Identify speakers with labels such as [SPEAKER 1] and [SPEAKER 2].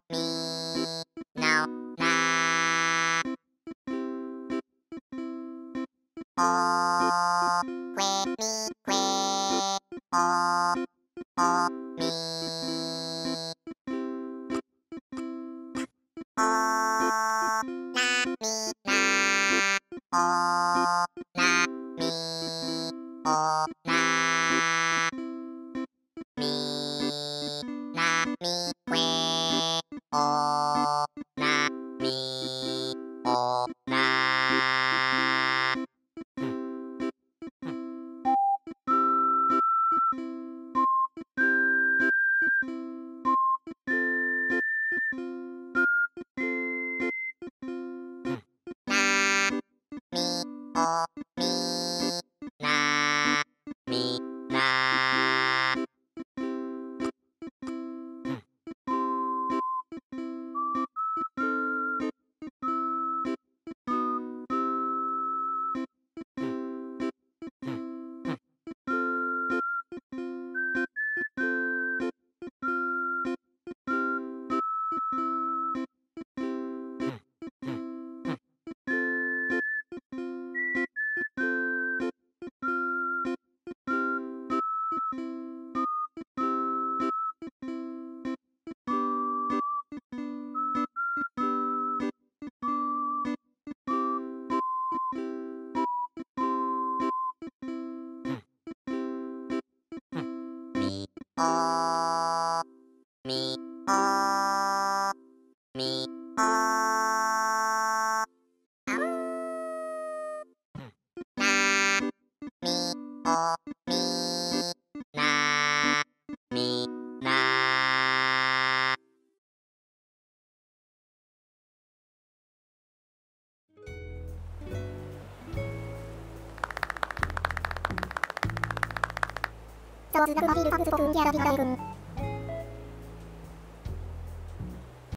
[SPEAKER 1] みなおなおくえみくえおみおなみなおなみおなみなみくえおなみおななみおみなみなみおみおみおなみおみなみな
[SPEAKER 2] 上手だくまフィルカブスコくんギャラビッタエ君